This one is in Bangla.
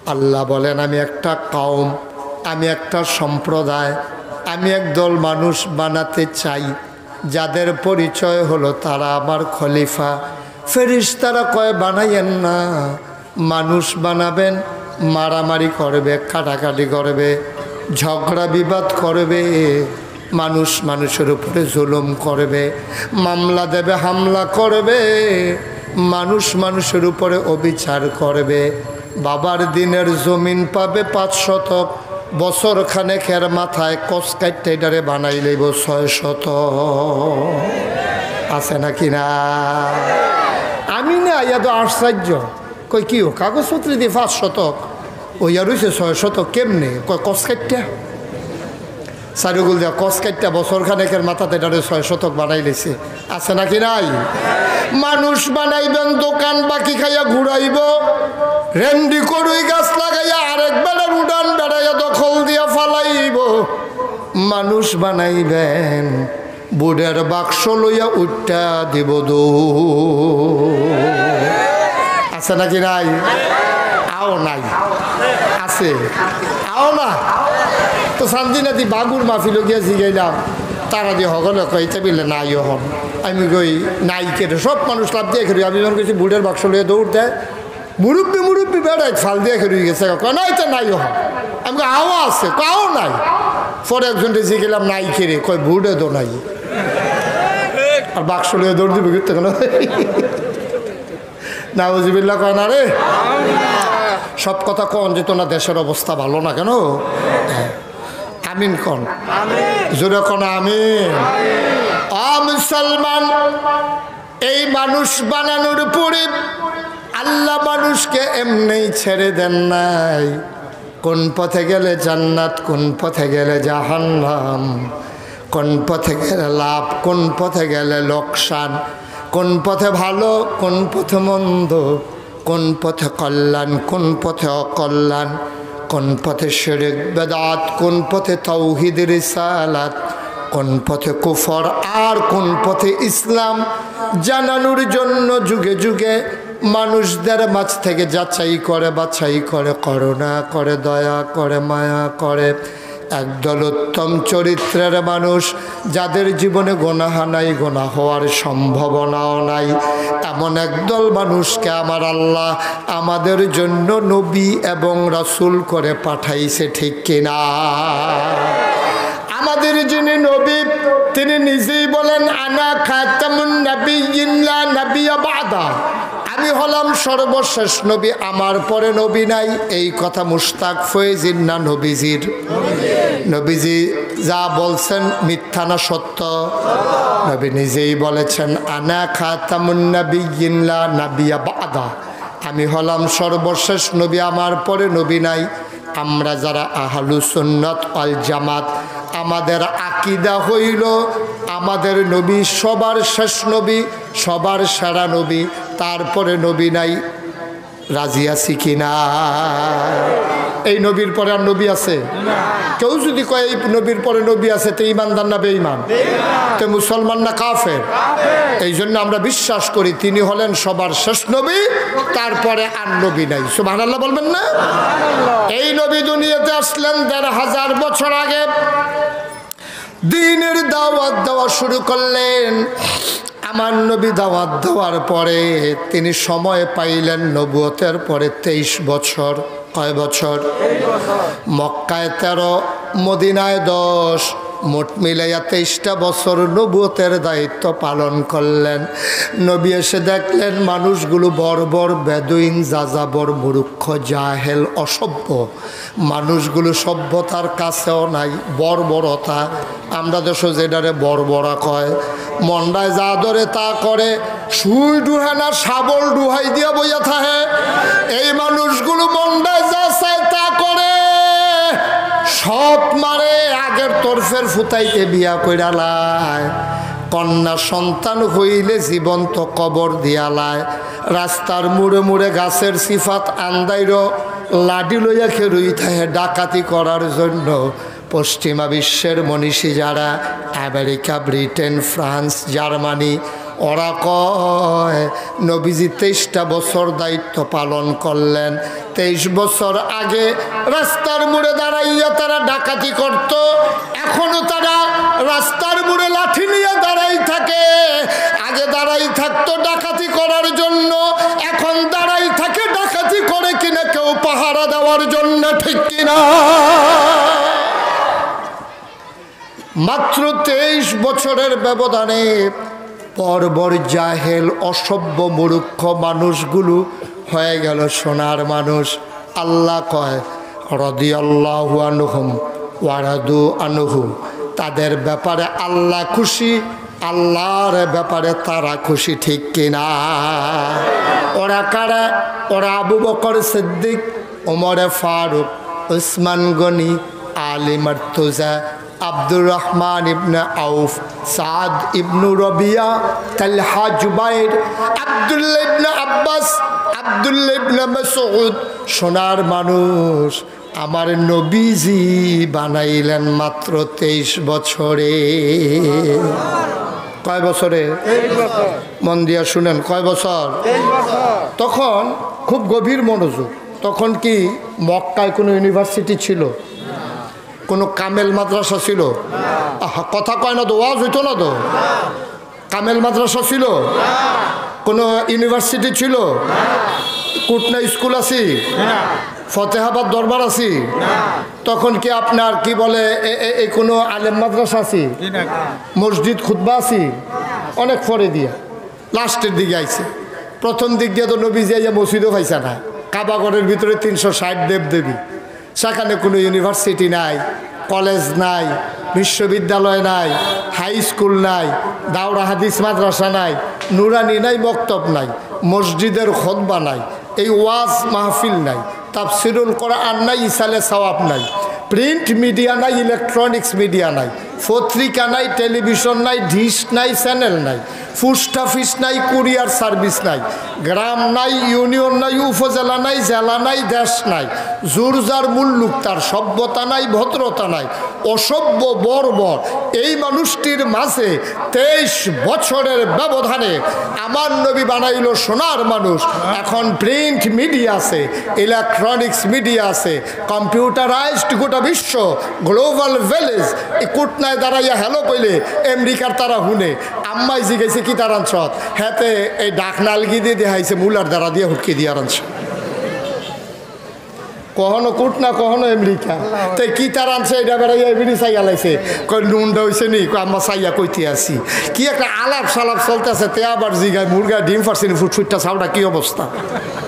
আল্লাহ বলেন আমি একটা কওম, আমি একটা সম্প্রদায়, আমি একদল মানুষ বানাতে চাই যাদের পরিচয় হলো তারা আমার খলিফা। ফেরেশতারা কয় বানাইয়েন না, মানুষ বানাবেন, মারামারি করবে, কাটাকাটি করবে, ঝগড়া বিবাদ করবে, মানুষ মানুষের উপরে জুলুম করবে, মামলা দেবে, হামলা করবে, মানুষ মানুষের উপরে অবিচার করবে। বাবার দিনের জমিন পাবে 5 শতক, বছর খানেকের মাথায় কস কাটতে এটারে বানাই লইব 6 শতক। আছে নাকি না? আমি না ইয়া তো আশ্চর্য, কই কি ও কাগজপত্রে দিয়ে 5 শতক, ওই আর রয়েছে 6 শতক কেমনে? কয় কস কাটটা সারিগুল দেওয়া কস কাটটা বছর খানেকের মাথাতে এটারে 6 শতক বানাই লেছে। আছে নাকি নাই? মানুষ বানাইবেন, দোকান বাকি খাইয়া ঘুরাইব, রেন্ডি করুই গাছ লাগাইয়া আরেক বেড়ার উড়ান বেড়াইয়া দখল দিয়া ফালাইব। মানুষ বানাইবেন, বুড়ের বাক্স লইয়া উঠটা দিব দো। আছে নাকি নাই? আও নাই? আছে? আও না? তো শান্তিনাথি বাগুর মাহফিল গিয়া জিগাইলাম, তারা দিয়ে হগলে কইতে বিলে নাই হন। আমি কই নাই কেটে সব মানুষ লাভ দিয়ে খেলি। আমি যখন গেছি বুড়ের বাক্স লইয়া দৌড় দেয়, মুরব্বী মুরব্বী বেড়াই ফাল দিয়ে খেলি গেছে, নাই তো নাই হন। আমি আও আছে, কাও নাই। পরে একজনকে জিগেলাম নাই খেরে, কয় বুড়ে দো নাই, আর বাক্স লইয়া দৌড় দিবে ঘুরতে কেন? না বুঝিবিল্লা কয় না রে, সব কথা কন যেত না, দেশের অবস্থা ভালো না কেন? আমিন কন, জোরে কন আমিন। মুসলমান, এই মানুষ বানানোর পরে আল্লাহ মানুষকে এমনি ছেড়ে দেন নাই। কোন পথে গেলে জান্নাত, কোন পথে গেলে জাহান্নাম, কোন পথে গেলে লাভ, কোন পথে গেলে লোকসান, কোন পথে ভালো, কোন পথে মন্দ, কোন পথে কল্যাণ, কোন পথে অকল্যাণ, কোন পথে শিরক বেদাত, কোন পথে তাওহীদ রিসালাত, কোন পথে কুফর আর কোন পথে ইসলাম জানানোর জন্য যুগে যুগে মানুষদের মাঝ থেকে যাচাই করে, বাছাই করে, করুণা করে, দয়া করে, মায়া করে। একদল উত্তম চরিত্রের মানুষ, যাদের জীবনে গুনাহ নাই, গুনাহ হওয়ার সম্ভাবনাও নাই, এমন একদল মানুষকে আমার আল্লাহ আমাদের জন্য নবী এবং রাসূল করে পাঠাইছে, ঠিক কিনা? আমাদের যিনি নবী, তিনি নিজেই বলেন আনা খাতামুন নাবিয়্যিন লা নাবিয়্যা বা'দা, আমি হলাম সর্বশেষ নবী, আমার পরে নবী নাই। এই কথা মুস্তাক ফয়েজির না নবীজির? নবীজি যা বলছেন মিথ্যা না সত্য? নবী নিজেই বলেছেন আনা খাতামুন নাবিয়্যিন লা নাবিয়্যা বা'দা, আমি হলাম সর্বশেষ নবী, আমার পরে নবী নাই। আমরা যারা আহলুস সুন্নাত ওয়াল জামাত, আমাদের আকীদা হইল আমাদের নবী সবার শেষ নবী, সবার সেরা নবী, তারপরে নবী নাই। রাজি আছি কিনা? এই নবীর পরে আর নবী আছে? কেউ যদি কয় এই নবীর পরে নবী আছে, তো ইমানদার না বেঈমান? তো মুসলমান না কাফের? এই জন্য আমরা বিশ্বাস করি তিনি হলেন সবার শেষ নবী, তারপরে আর নবী নাই। সুবহানাল্লাহ বলবেন না? এই নবী দুনিয়াতে আসলেন ১৫০০ বছর আগে, দ্বীনের দাওয়াত দেওয়া শুরু করলেন। আমার নবী দাওয়াত দেওয়ার পরে তিনি সময় পাইলেন নবুয়তের পরে 23 বছর। কয় বছর? মক্কায় 13, মদিনায় 10, মোট মিলাইয়া 23টা বছর নবুয়তের দায়িত্ব পালন করলেন। নবী এসে দেখলেন মানুষগুলো বর্বর, বেদুইন, যাযাবর, মূর্খ, জাহেল, অসভ্য। মানুষগুলো সভ্যতার কাছেও নাই, বর্বরতা। আমরা দেশে যেটারে বর্বরা কয়, মন্ডায় যা ধরে তা করে, সুই ডুহে না শাবল ডুহাই দিয়া বইয়া থাকে। এই মানুষগুলো মন্ডায় যা চায় তা করে, সব মারে, আগের তরফের ফুতাইতে বিয়া কইরালায়, কন্যা সন্তান হইলে জীবন্ত কবর দিয়ালায়, রাস্তার মুড়ে মুড়ে গাছের সিফাত আন্দাইর লাডি লইয়া খেরুই থাকে ডাকাতি করার জন্য। পশ্চিমা বিশ্বের মনীষী যারা, আমেরিকা, ব্রিটেন, ফ্রান্স, জার্মানি, ওরা কয় নবীজি 23টা বছর দায়িত্ব পালন করলেন, 23 বছর আগে রাস্তার মোড়ে দাঁড়াইয়া তারা ডাকাতি করত, এখনো তারা রাস্তার মোড়ে লাঠি নিয়ে দাঁড়াই থাকে। আগে দাঁড়াই থাকতো ডাকাতি করার জন্য, এখন দাঁড়াই থাকে ডাকাতি করে কিনা কেউ পাহারা দেওয়ার জন্য, ঠিক কিনা? মাত্র 23 বছরের ব্যবধানে বর্বর জাহেল অসভ্য মূর্খ মানুষগুলো হয়ে গেল সোনার মানুষ। আল্লাহ কয় রাদিয়াল্লাহু আনহুম ওয়া রাদু আনহু, তাদের ব্যাপারে আল্লাহ খুশি, আল্লাহর ব্যাপারে তারা খুশি, ঠিক কিনা? ওরা কারা? ওরা আবু বকর সিদ্দিক, ওমর ফারুক, উসমান গনি, আলী মার্তুজা, আব্দুর রহমান ইবনে আউফ, সাদ ইবনু রবিয়া, তালহা জুবাইর, আব্দুল্লাহ ইবনে আব্বাস, আব্দুল্লাহ ইবনে মাসউদ। সোনার মানুষ আমার নবীজি বানাইলেন মাত্র 23 বছরে। কয় বছরে? মন দিয়া শুনেন, কয় বছর? তখন খুব গভীর মনোযোগ। তখন কি মক্কায় কোনো ইউনিভার্সিটি ছিল? কোনো কামেল মাদ্রাসা ছিল? কথা কয় না তো, ওয়াজ হইতো না তো? কামেল মাদ্রাসা ছিল? কোনো ইউনিভার্সিটি ছিল? কুটনা স্কুল আছে? ফতেহাবাদ দরবার আছে? তখন কি আপনার কি বলে এই কোনো আলেম মাদ্রাসা আছে? মসজিদ খুতবা আছে? অনেক পরে দিয়া লাস্টের দিকে আইছে। প্রথম দিক দিয়ে তো নবীজি আইয়া মসজিদও পাইছে না। কাবাগরের ভিতরে 360 দেবদেবী, সেখানে কোনো ইউনিভার্সিটি নাই, কলেজ নাই, বিশ্ববিদ্যালয় নাই, হাই স্কুল নাই, দাওরা হাদিস মাদ্রাসা নাই, নুরানি নাই, মক্তব নাই, মসজিদের খুতবা নাই, এই ওয়াজ মাহফিল নাই, তাফসিরুল কোরআন নাই, ইসালে সওয়াব নাই, প্রিন্ট মিডিয়া নাই, ইলেকট্রনিক্স মিডিয়া নাই, পত্রিকা নাই, টেলিভিশন নাই, ডিশ নাই, চ্যানেল নাই, পোস্ট অফিস নাই, কুরিয়ার সার্ভিস নাই, গ্রাম নাই, ইউনিয়ন নাই, উপজেলা নাই, জেলা নাই, দেশ নাই, জোরজার মুল্লুক, তার সভ্যতা নাই, ভদ্রতা নাই, অসভ্য বর্বর এই মানুষটির মাঝে 23 বছরের ব্যবধানে আমার নবী বানাইল সোনার মানুষ। এখন প্রিন্ট মিডিয়া আছে, ইলেকট্রনিক্স মিডিয়া আছে, কম্পিউটারাইজড গোটা বিশ্ব, গ্লোবাল ভিলেজ। এই কুটনায় দাঁড়াইয়া হ্যালো কইলে আমেরিকার তারা হুনে আম্মাই জিগাইছে কি তার আনছত, হেতে এই ডাকনালগি দিয়ে দেখাইছে মুলার দ্বারা দিয়ে হুটকি দিয়ে আনছ। কখনো কুটনা কখনো আমেরিকা, তাই কি তার আনছে এটা বেড়াইয়া এমনি চাইয়া লাইছে, কই নুনটা হয়েছে নি, আম্মা চাইয়া কইতে আসি। কি একটা আলাপ সালাপ চলতেছে, তে আবার জিগায় মুরগা ডিম ফারছিনি ফুটফুটটা ছাউটা কি অবস্থা।